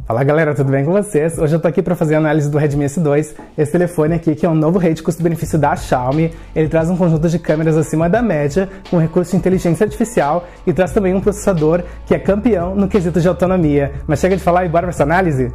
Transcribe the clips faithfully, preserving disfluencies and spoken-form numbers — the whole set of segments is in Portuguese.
Fala galera, tudo bem com vocês? Hoje eu tô aqui para fazer a análise do Redmi S dois, esse telefone aqui que é um novo rate custo-benefício da Xiaomi. Ele traz um conjunto de câmeras acima da média, com recurso de inteligência artificial e traz também um processador que é campeão no quesito de autonomia. Mas chega de falar e bora para essa análise?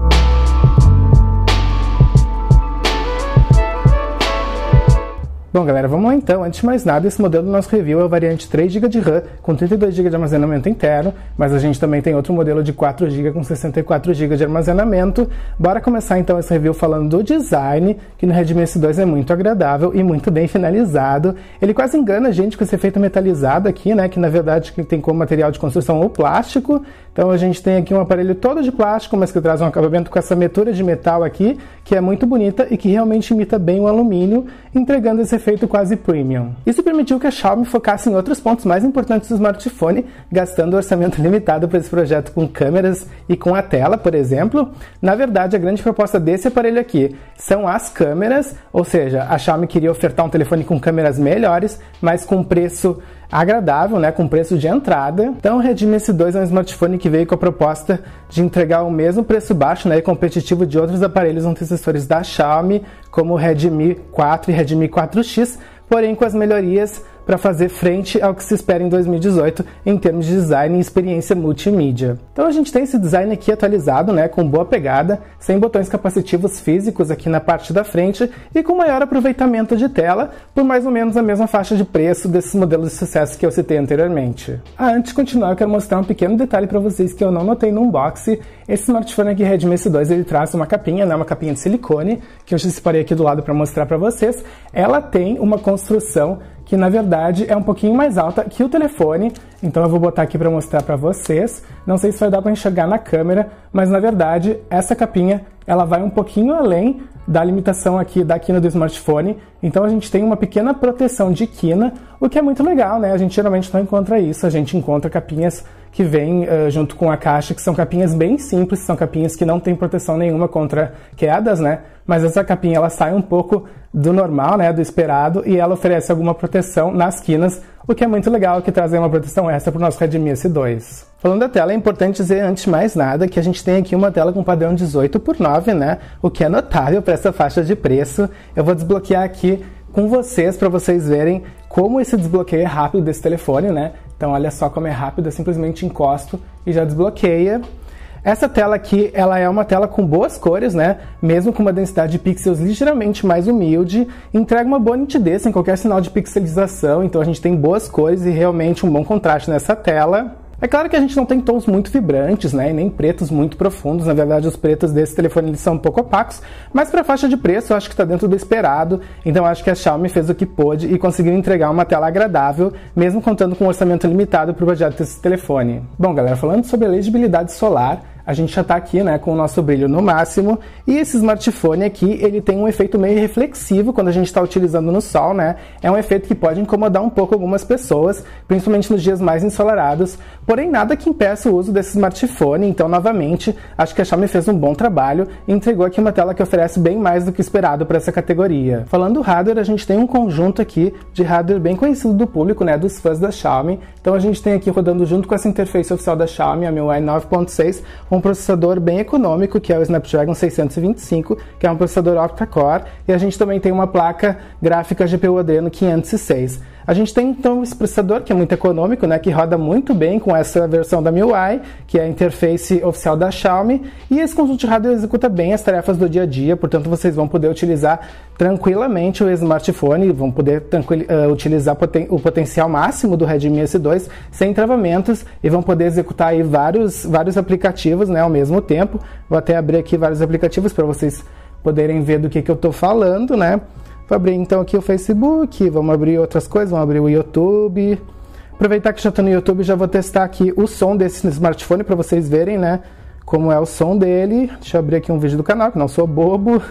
Bom galera, vamos lá então. Antes de mais nada, esse modelo do nosso review é o variante três gigas de RAM com trinta e dois gigas de armazenamento interno, mas a gente também tem outro modelo de quatro gigas com sessenta e quatro gigas de armazenamento. Bora começar então esse review falando do design, que no Redmi S dois é muito agradável e muito bem finalizado. Ele quase engana a gente com esse efeito metalizado aqui, né, que na verdade tem como material de construção o plástico. Então a gente tem aqui um aparelho todo de plástico, mas que traz um acabamento com essa metura de metal aqui, que é muito bonita e que realmente imita bem o alumínio, entregando esse efeito quase premium. Isso permitiu que a Xiaomi focasse em outros pontos mais importantes do smartphone, gastando orçamento limitado para esse projeto com câmeras e com a tela, por exemplo. Na verdade, a grande proposta desse aparelho aqui são as câmeras, ou seja, a Xiaomi queria ofertar um telefone com câmeras melhores, mas com preço agradável, né, com preço de entrada. Então o Redmi S dois é um smartphone que veio com a proposta de entregar o mesmo preço baixo, né, e competitivo de outros aparelhos antecessores da Xiaomi, como o Redmi quatro e Redmi quatro X, porém com as melhorias para fazer frente ao que se espera em dois mil e dezoito em termos de design e experiência multimídia. Então a gente tem esse design aqui atualizado, né, com boa pegada, sem botões capacitivos físicos aqui na parte da frente e com maior aproveitamento de tela, por mais ou menos a mesma faixa de preço desses modelos de sucesso que eu citei anteriormente. Ah, antes de continuar, eu quero mostrar um pequeno detalhe para vocês que eu não notei no unboxing. Esse smartphone aqui, Redmi S dois, ele traz uma capinha, né, uma capinha de silicone, que eu já separei aqui do lado para mostrar para vocês. Ela tem uma construção que na verdade é um pouquinho mais alta que o telefone, então eu vou botar aqui para mostrar para vocês. Não sei se vai dar para enxergar na câmera, mas na verdade essa capinha ela vai um pouquinho além da limitação aqui da quina do smartphone, então a gente tem uma pequena proteção de quina, o que é muito legal, né? A gente geralmente não encontra isso, a gente encontra capinhas que vêm uh, junto com a caixa, que são capinhas bem simples, são capinhas que não tem proteção nenhuma contra quedas, né? Mas essa capinha ela sai um pouco do normal, né, do esperado, e ela oferece alguma proteção nas quinas, o que é muito legal, que traz uma proteção extra para o nosso Redmi S dois. Falando da tela, é importante dizer, antes de mais nada, que a gente tem aqui uma tela com padrão dezoito por nove, né, o que é notável para essa faixa de preço. Eu vou desbloquear aqui com vocês, para vocês verem como esse desbloqueio é rápido desse telefone, né. Então olha só como é rápido, eu simplesmente encosto e já desbloqueia. Essa tela aqui, ela é uma tela com boas cores, né? Mesmo com uma densidade de pixels ligeiramente mais humilde, entrega uma boa nitidez sem qualquer sinal de pixelização, então a gente tem boas cores e realmente um bom contraste nessa tela. É claro que a gente não tem tons muito vibrantes, né, e nem pretos muito profundos. Na verdade, os pretos desse telefone eles são um pouco opacos, mas para a faixa de preço eu acho que está dentro do esperado. Então acho que a Xiaomi fez o que pôde e conseguiu entregar uma tela agradável, mesmo contando com um orçamento limitado para o projeto desse telefone. Bom galera, falando sobre a legibilidade solar, a gente já está aqui, né, com o nosso brilho no máximo, e esse smartphone aqui, ele tem um efeito meio reflexivo quando a gente está utilizando no sol, né? É um efeito que pode incomodar um pouco algumas pessoas, principalmente nos dias mais ensolarados, porém nada que impeça o uso desse smartphone. Então, novamente, acho que a Xiaomi fez um bom trabalho e entregou aqui uma tela que oferece bem mais do que esperado para essa categoria. Falando do hardware, a gente tem um conjunto aqui de hardware bem conhecido do público, né, dos fãs da Xiaomi. Então a gente tem aqui rodando junto com essa interface oficial da Xiaomi, a M I U I nove ponto seis, um processador bem econômico, que é o Snapdragon seiscentos e vinte e cinco, que é um processador octa-core, e a gente também tem uma placa gráfica G P U Adreno quinhentos e seis. A gente tem então esse processador que é muito econômico, né, que roda muito bem com essa versão da M I U I, que é a interface oficial da Xiaomi, e esse conjunto de hardware executa bem as tarefas do dia a dia, portanto vocês vão poder utilizar tranquilamente o smartphone, vão poder uh, utilizar poten o potencial máximo do Redmi S dois sem travamentos e vão poder executar aí vários, vários aplicativos, né, ao mesmo tempo. Vou até abrir aqui vários aplicativos para vocês poderem ver do que, que eu estou falando, né. Vou abrir então aqui o Facebook, vamos abrir outras coisas, vamos abrir o YouTube. Aproveitar que já estou no YouTube, já vou testar aqui o som desse smartphone para vocês verem, né, como é o som dele. Deixa eu abrir aqui um vídeo do canal, que não sou bobo.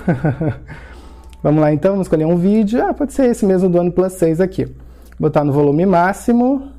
Vamos lá então, vamos escolher um vídeo. Ah, pode ser esse mesmo do OnePlus seis aqui. Botar no volume máximo.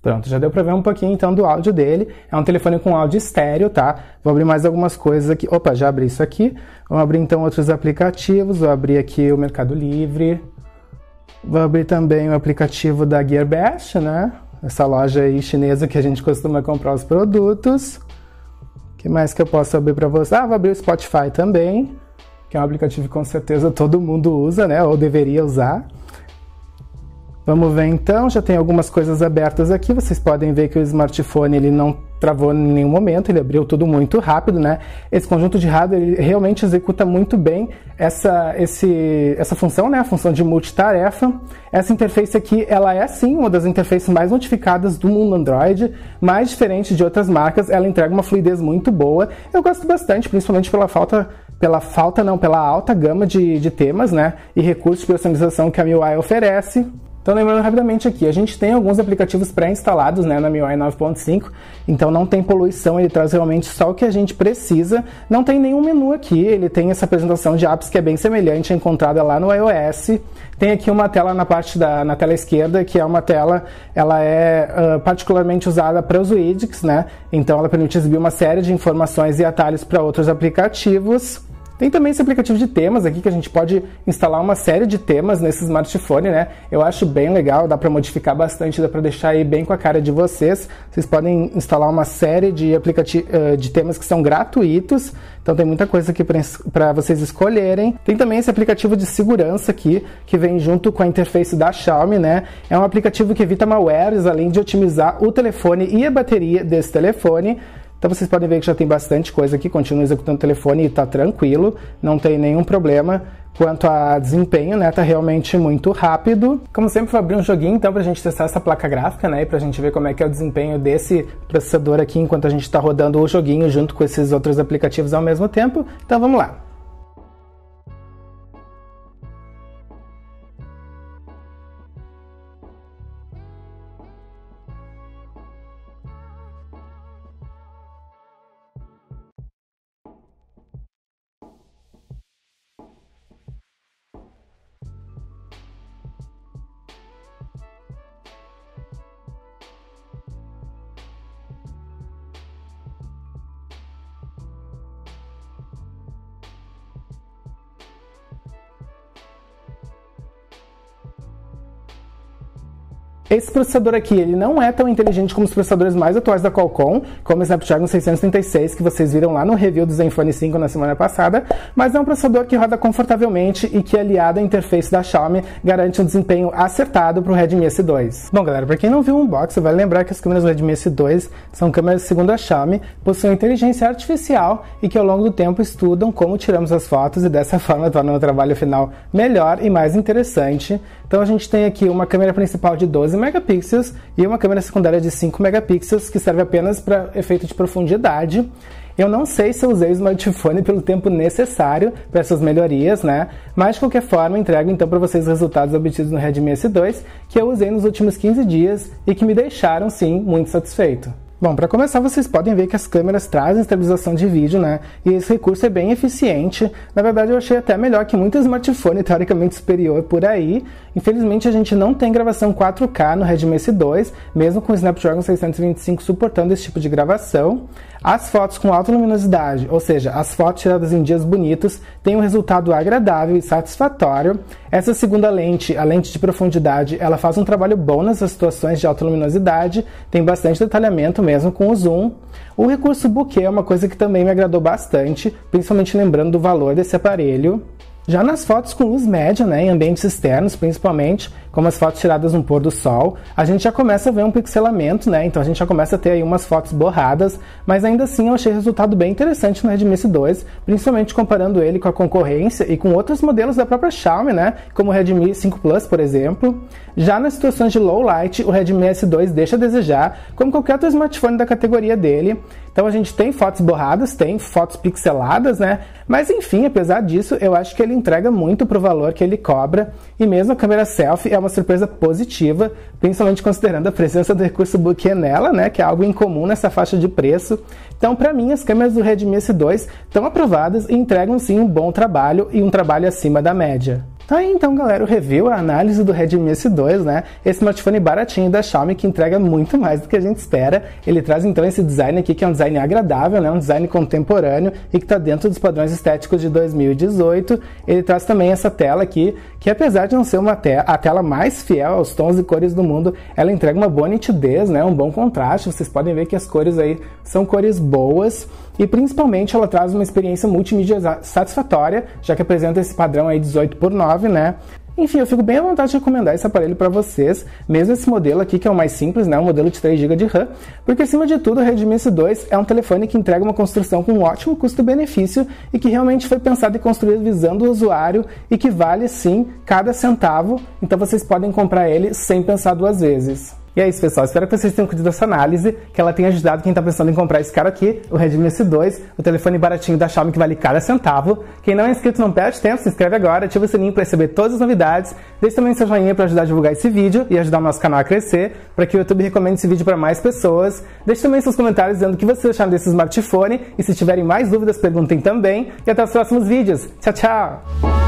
Pronto, já deu para ver um pouquinho então do áudio dele. É um telefone com áudio estéreo, tá? Vou abrir mais algumas coisas aqui. Opa, já abri isso aqui. Vamos abrir então outros aplicativos. Vou abrir aqui o Mercado Livre. Vou abrir também o aplicativo da Gearbest, né? Essa loja aí chinesa que a gente costuma comprar os produtos. O que mais que eu posso abrir para você? Ah, vou abrir o Spotify também, que é um aplicativo que com certeza todo mundo usa, né? Ou deveria usar. Vamos ver então, já tem algumas coisas abertas aqui, vocês podem ver que o smartphone ele não travou em nenhum momento, ele abriu tudo muito rápido, né? Esse conjunto de hardware ele realmente executa muito bem essa, esse, essa função, né? A função de multitarefa. Essa interface aqui, ela é sim uma das interfaces mais notificadas do mundo Android, mais diferente de outras marcas, ela entrega uma fluidez muito boa. Eu gosto bastante, principalmente pela falta, pela falta não, pela alta gama de, de temas, né? E recursos de personalização que a M I U I oferece. Então, lembrando rapidamente aqui, a gente tem alguns aplicativos pré-instalados, né, na M I U I nove ponto cinco, então não tem poluição, ele traz realmente só o que a gente precisa, não tem nenhum menu aqui, ele tem essa apresentação de apps que é bem semelhante à encontrada lá no iOS, tem aqui uma tela na parte da na tela esquerda, que é uma tela, ela é uh, particularmente usada para os widgets, né, então ela permite exibir uma série de informações e atalhos para outros aplicativos. Tem também esse aplicativo de temas aqui, que a gente pode instalar uma série de temas nesse smartphone, né? Eu acho bem legal, dá para modificar bastante, dá para deixar aí bem com a cara de vocês. Vocês podem instalar uma série de, aplicati- de temas que são gratuitos, então tem muita coisa aqui para vocês escolherem. Tem também esse aplicativo de segurança aqui, que vem junto com a interface da Xiaomi, né? É um aplicativo que evita malwares, além de otimizar o telefone e a bateria desse telefone. Então vocês podem ver que já tem bastante coisa aqui, continua executando o telefone e está tranquilo, não tem nenhum problema quanto a desempenho, né? Tá realmente muito rápido. Como sempre, vou abrir um joguinho então pra gente testar essa placa gráfica, né? E pra gente ver como é que é o desempenho desse processador aqui enquanto a gente está rodando o joguinho junto com esses outros aplicativos ao mesmo tempo. Então vamos lá. Esse processador aqui, ele não é tão inteligente como os processadores mais atuais da Qualcomm, como o Snapdragon seiscentos e trinta e seis, que vocês viram lá no review do Zenfone cinco na semana passada, mas é um processador que roda confortavelmente e que, aliado à interface da Xiaomi, garante um desempenho acertado para o Redmi S dois. Bom, galera, para quem não viu o unboxing, vai lembrar que as câmeras do Redmi S dois são câmeras segundo a Xiaomi, possuem inteligência artificial e que ao longo do tempo estudam como tiramos as fotos e dessa forma tornam o trabalho final melhor e mais interessante. Então a gente tem aqui uma câmera principal de doze megapixels e uma câmera secundária de cinco megapixels que serve apenas para efeito de profundidade. Eu não sei se eu usei o smartphone pelo tempo necessário para essas melhorias, né? Mas de qualquer forma, entrego então para vocês os resultados obtidos no Redmi S dois que eu usei nos últimos quinze dias e que me deixaram, sim, muito satisfeito. Bom, para começar, vocês podem ver que as câmeras trazem estabilização de vídeo, né? E esse recurso é bem eficiente. Na verdade, eu achei até melhor que muito smartphone teoricamente superior por aí. Infelizmente, a gente não tem gravação quatro K no Redmi S dois, mesmo com o Snapdragon seiscentos e vinte e cinco suportando esse tipo de gravação. As fotos com alta luminosidade, ou seja, as fotos tiradas em dias bonitos, têm um resultado agradável e satisfatório. Essa segunda lente, a lente de profundidade, ela faz um trabalho bom nessas situações de alta luminosidade, tem bastante detalhamento mesmo com o zoom. O recurso bokeh é uma coisa que também me agradou bastante, principalmente lembrando do valor desse aparelho. Já nas fotos com luz média, né, em ambientes externos principalmente, como as fotos tiradas no pôr do sol, a gente já começa a ver um pixelamento, né, então a gente já começa a ter aí umas fotos borradas, mas ainda assim eu achei o resultado bem interessante no Redmi S dois, principalmente comparando ele com a concorrência e com outros modelos da própria Xiaomi, né, como o Redmi cinco Plus, por exemplo. Já nas situações de low light, o Redmi S dois deixa a desejar, como qualquer outro smartphone da categoria dele. Então a gente tem fotos borradas, tem fotos pixeladas, né? Mas enfim, apesar disso, eu acho que ele entrega muito pro valor que ele cobra. E mesmo a câmera selfie é uma surpresa positiva, principalmente considerando a presença do recurso bokeh nela, né? Que é algo incomum nessa faixa de preço. Então, para mim, as câmeras do Redmi S dois estão aprovadas e entregam sim um bom trabalho e um trabalho acima da média. Tá aí então, galera, o review, a análise do Redmi S dois, né? Esse smartphone baratinho da Xiaomi que entrega muito mais do que a gente espera. Ele traz então esse design aqui que é um design agradável, né? Um design contemporâneo e que está dentro dos padrões estéticos de dois mil e dezoito. Ele traz também essa tela aqui, que apesar de não ser uma te a tela mais fiel aos tons e cores do mundo, ela entrega uma boa nitidez, né? Um bom contraste. Vocês podem ver que as cores aí são cores boas. E principalmente ela traz uma experiência multimídia satisfatória, já que apresenta esse padrão aí dezoito por nove, né? Enfim, eu fico bem à vontade de recomendar esse aparelho para vocês, mesmo esse modelo aqui que é o mais simples, né? Um modelo de três gigas de RAM, porque acima de tudo o Redmi S dois é um telefone que entrega uma construção com um ótimo custo-benefício e que realmente foi pensado e construído visando o usuário e que vale sim cada centavo, então vocês podem comprar ele sem pensar duas vezes. E é isso, pessoal. Espero que vocês tenham curtido essa análise, que ela tenha ajudado quem está pensando em comprar esse cara aqui, o Redmi S dois, o telefone baratinho da Xiaomi que vale cada centavo. Quem não é inscrito, não perde tempo, se inscreve agora, ativa o sininho para receber todas as novidades. Deixe também seu joinha para ajudar a divulgar esse vídeo e ajudar o nosso canal a crescer, para que o YouTube recomende esse vídeo para mais pessoas. Deixe também seus comentários dizendo o que vocês acharam desse smartphone e se tiverem mais dúvidas, perguntem também. E até os próximos vídeos. Tchau, tchau!